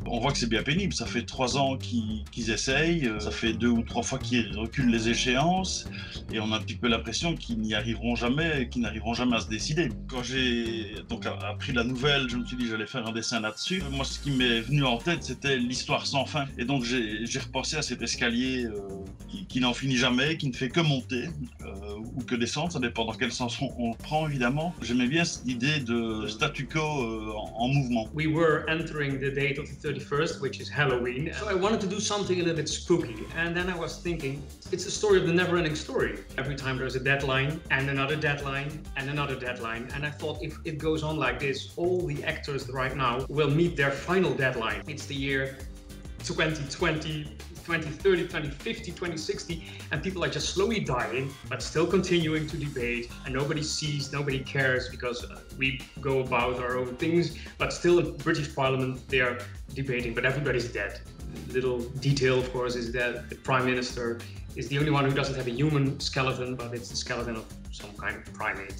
On voit que c'est bien pénible, ça fait 3 ans qu'ils essayent, ça fait 2 ou 3 fois qu'ils reculent les échéances et on a un petit peu l'impression qu'ils n'y arriveront jamais, qu'ils n'arriveront jamais à se décider. Quand j'ai donc appris la nouvelle, je me suis dit que j'allais faire un dessin là-dessus. Moi, ce qui m'est venu en tête, c'était l'histoire sans fin. Et donc j'ai repensé à cet escalier qui n'en finit jamais, qui ne fait que monter ou que descendre, ça dépend dans quel sens on le prend évidemment. J'aimais bien cette idée de statu quo en mouvement. We were entering the date of the 31st, which is Halloween. So I wanted to do something a little bit spooky. And then I was thinking, it's the story of the never-ending story. Every time there's a deadline, and another deadline, and another deadline. And I thought if it goes on like this, all the actors right now will meet their final deadline. It's the year 2020, 2030, 2050, 2060, and people are just slowly dying, but still continuing to debate, and nobody sees, nobody cares, because we go about our own things, but still in British Parliament they are debating, but everybody's dead. The little detail, of course, is that the Prime Minister is the only one who doesn't have a human skeleton, but it's the skeleton of some kind of primate.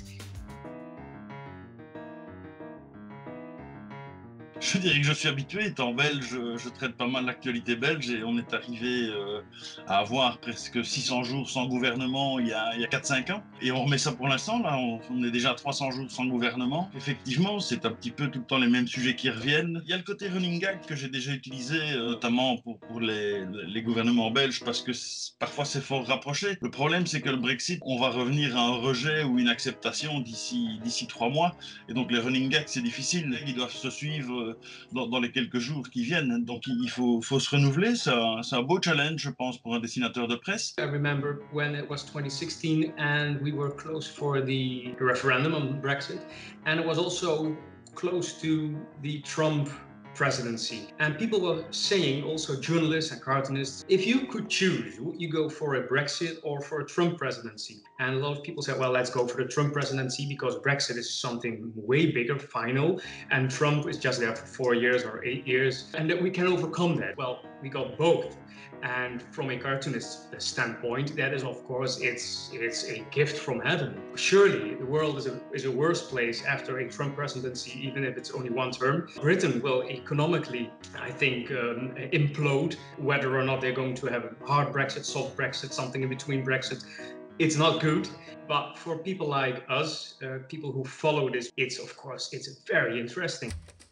Je dirais que je suis habitué, étant belge, je traite pas mal l'actualité belge et on est arrivé à avoir presque 600 jours sans gouvernement il y a 4-5 ans. Et on remet ça pour l'instant, là, on est déjà à 300 jours sans gouvernement. Effectivement, c'est un petit peu tout le temps les mêmes sujets qui reviennent. Il y a le côté running gag que j'ai déjà utilisé, notamment pour les gouvernements belges, parce que parfois c'est fort rapproché. Le problème, c'est que le Brexit, on va revenir à un rejet ou une acceptation d'ici 3 mois. Et donc les running gags, c'est difficile. Ils doivent se suivre dans les quelques jours qui viennent. Donc il faut se renouveler. C'est un beau challenge, je pense, pour un dessinateur de presse. I remember when it was 2016 and we were close for the referendum on Brexit, and it was also close to the Trump presidency. And people were saying, also journalists and cartoonists, if you could choose, would you go for a Brexit or for a Trump presidency? And a lot of people said, well, let's go for the Trump presidency because Brexit is something way bigger, final, and Trump is just there for 4 years or 8 years, and that we can overcome that. Well, we got both. And from a cartoonist standpoint, that is, of course, it's a gift from heaven. Surely the world is a worse place after a Trump presidency, even if it's only one term. Britain will economically, I think, implode, whether or not they're going to have a hard Brexit, soft Brexit, something in between Brexit. It's not good, but for people like us, people who follow this, it's very interesting.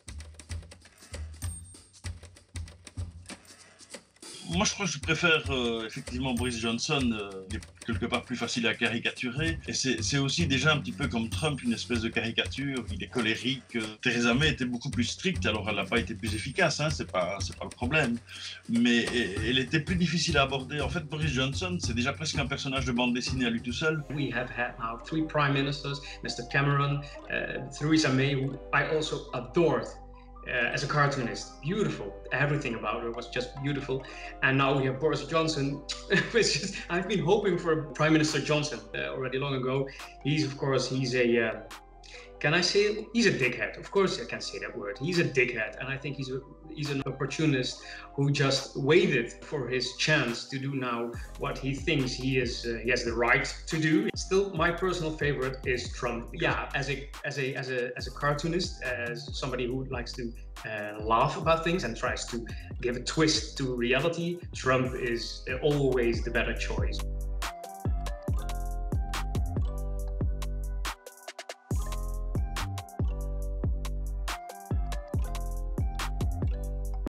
Moi, je crois que je préfère effectivement Boris Johnson, il est quelque part plus facile à caricaturer. Et c'est aussi déjà un petit peu comme Trump, une espèce de caricature. Il est colérique. Theresa May était beaucoup plus stricte, alors elle n'a pas été plus efficace, hein, c'est pas le problème. Mais elle était plus difficile à aborder. En fait, Boris Johnson, c'est déjà presque un personnage de bande dessinée à lui tout seul. We have had now 3 prime ministers, Mr. Cameron, Theresa May, who I also adored. As a cartoonist, beautiful. Everything about her was just beautiful. And now we have Boris Johnson, which is, I've been hoping for Prime Minister Johnson already long ago. He's a, can I say it? He's a dickhead. Of course I can say that word. He's a dickhead. And I think he's an opportunist who just waited for his chance to do now what he thinks he has the right to do. Still, my personal favorite is Trump. Yeah, as a cartoonist, as somebody who likes to laugh about things and tries to give a twist to reality, Trump is always the better choice.